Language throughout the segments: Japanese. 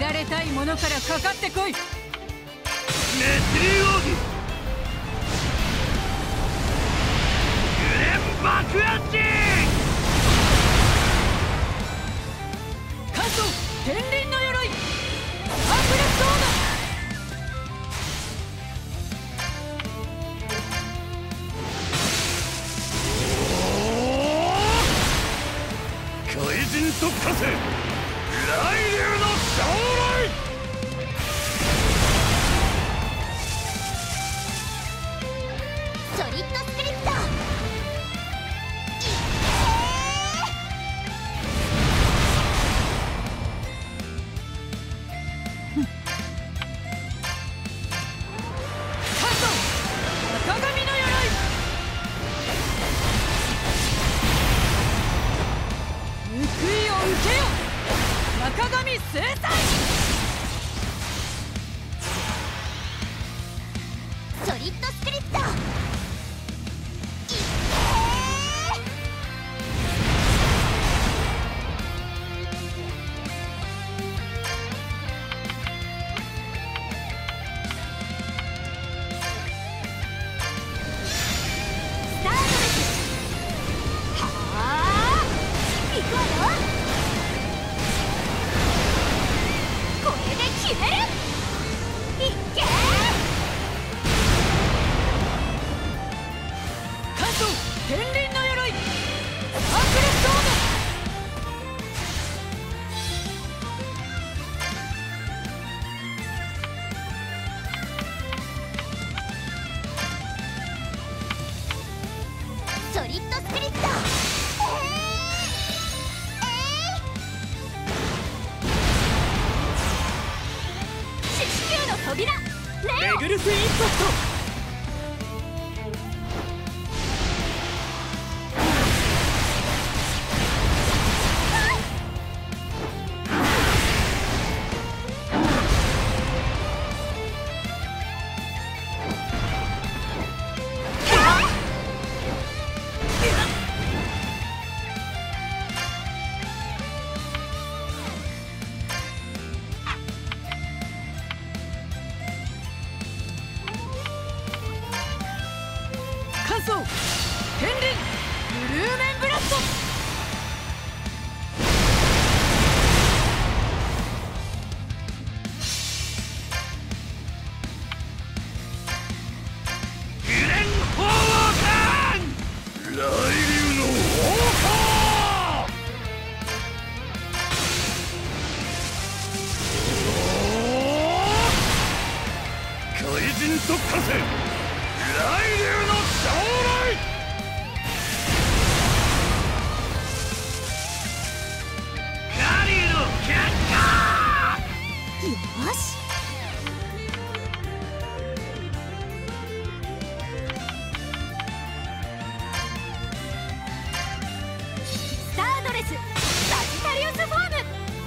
られたいものからかかってこい。 熱流奥義紅蓮爆発関東天輪の鎧アクレストーナ。 怪人特化戦雷流の将来。 ソリッドスクリプト関東赤髪の鎧報いを受けよ赤髪制裁。 ソリッドスクリプトスタートですはあ行くわよ。これで決める。いっけ関東天輪の鎧アクレストーナ。 ソリッドスクリプト四死球の扉レオレグルスインパクト。関東天輪ブルーメンブラスト。 紅蓮鳳凰雷流の砲火。怪人特化戦雷流の将来。カリの結果。 よしスタードレスサジタリウスフォーム。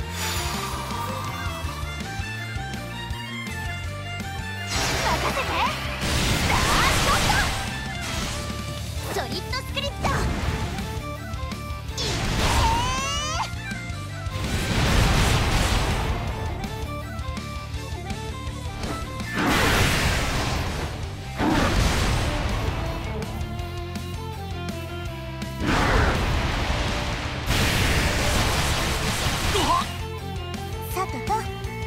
任せてスターショット。ソリッドスクリプトいっさてと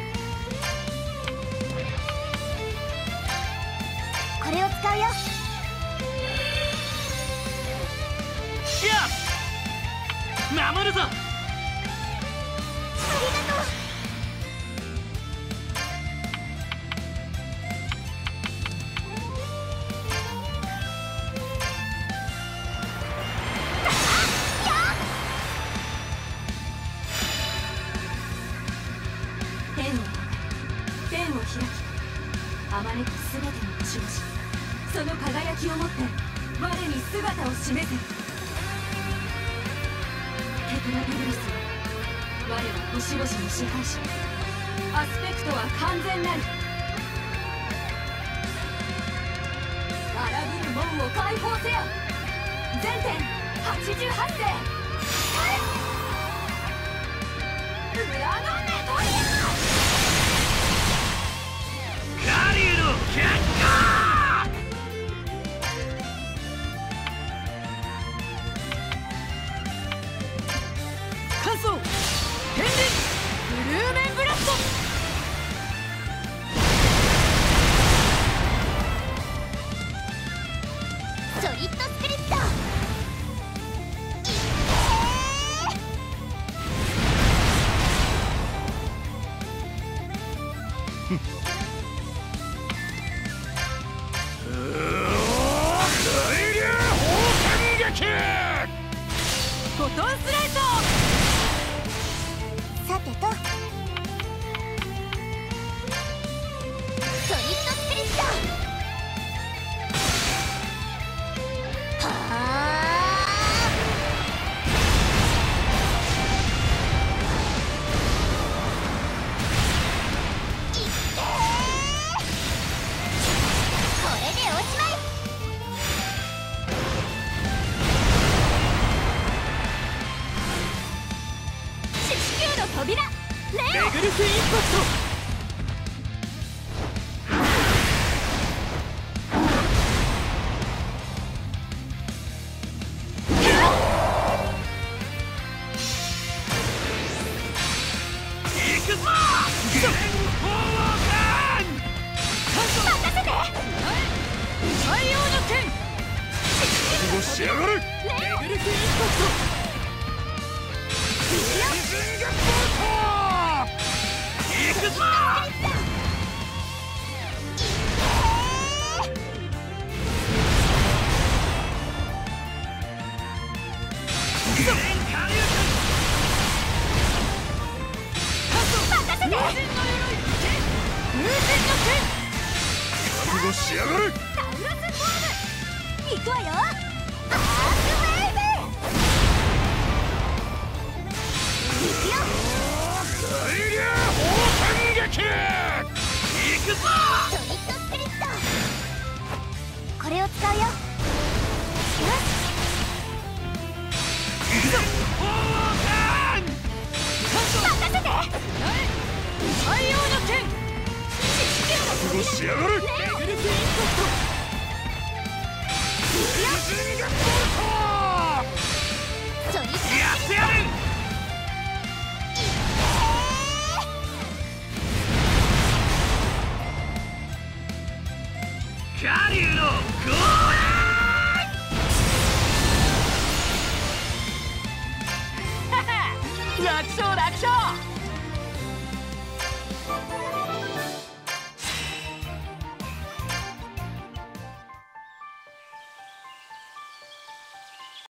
これを使うよ。 よし守るぞ。 ありがとう。 天を開きあまねくすべての星々その輝きをもって我に姿を示せ。テトラビブリス我は星々の支配者。アスペクトは完全なり。荒ぶる門を解放せよ。全点88世裏のメトリア。 雷流砲撃。 フォトンスライト。 さてとソリッドスピリット。はあいってー。これでおしまい。 四死球の扉レオ。 レグルスインパクト。しやがる。レグルスインパクト。リズンガボート。行くぞ。グレンカリュ任せて。 風神の鎧風神の剣。 覚悟しやがる。 タウロスフォーム行くわよ。アークウェーブ。行くよ。 雷流砲撃。行くぞ。 ソリッドスピリット。これを使うよ。よし。 行くぞ。 任せて。 太陽の剣。 覚悟しやがる。 レグルスインパクト。 リズンガボーソリッドスト。 ピリット。 やってやる。カリュウのゴーラ楽勝楽勝。